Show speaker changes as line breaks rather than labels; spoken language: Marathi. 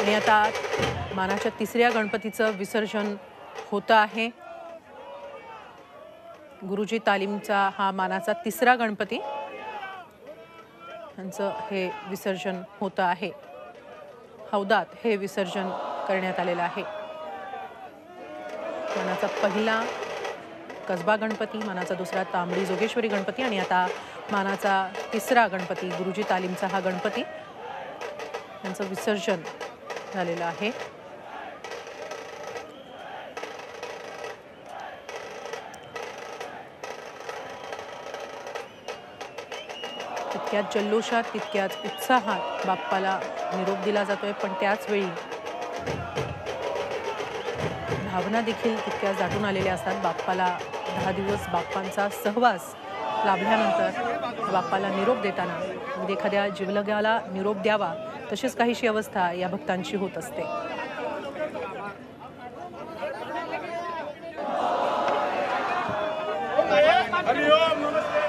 आणि आता मानाच्या तिसऱ्या गणपतीचं विसर्जन होतं आहे। गुरुजी तालीमचा हा मानाचा तिसरा गणपती, त्यांचं हे विसर्जन होतं आहे। हौदात हे विसर्जन करण्यात आलेलं आहे। मानाचा पहिला कसबा गणपती, मानाचा दुसरा तांबडी जोगेश्वरी गणपती आणि आता मानाचा तिसरा गणपती गुरुजी तालीमचा हा गणपती, त्यांचं विसर्जन झालेलं आहे। तितक्याच जल्लोषात तितक्याच उत्साहात बाप्पाला निरोप दिला जातोय, पण त्याच वेळी भावना देखील तितक्याच दाटून आलेल्या असतात। बाप्पाला 10 दिवस बाप्पांचा सहवास लाभल्यानंतर बाप्पाला निरोप देताना एखाद्या जिवलगाला निरोप द्यावा तशीच काहीशी अवस्था या भक्तांची होत असते।
हरि ओम नमस्ते।